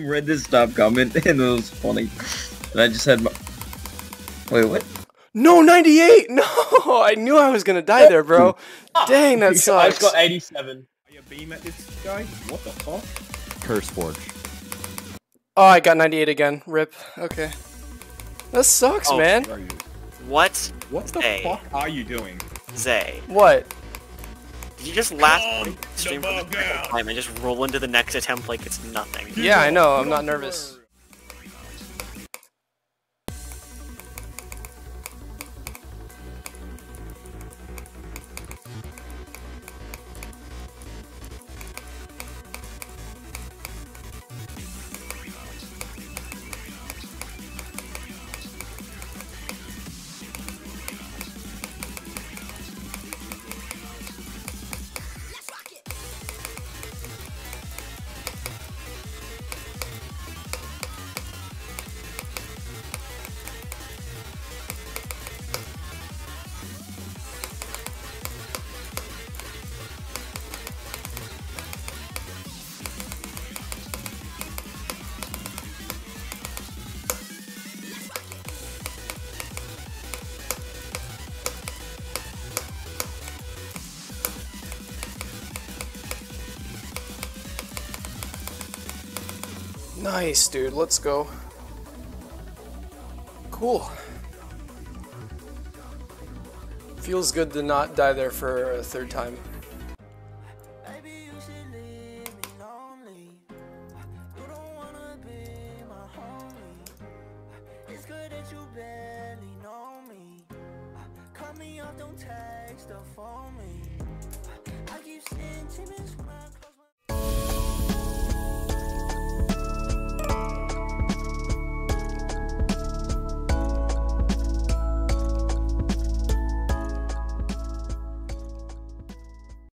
read this stop comment and it was funny. And I just had my... Wait, what? No, 98! No! I knew I was gonna die there, bro. Dang, that I sucks. just got 87. Are you a beam at this guy? What the fuck? Curse Forge. Oh, I got 98 again. Rip. Okay. That sucks, Oh, man. Where are you? What? What the Hey. fuck are you doing? Zay. What? Did you just last stream for the time and just roll into the next attempt like it's nothing? Yeah, I know. I'm not nervous. Nice, dude. Let's go. Cool. Feels good to not die there for a third time. Cut me off, don't text or phone me. I keep seeing Timmons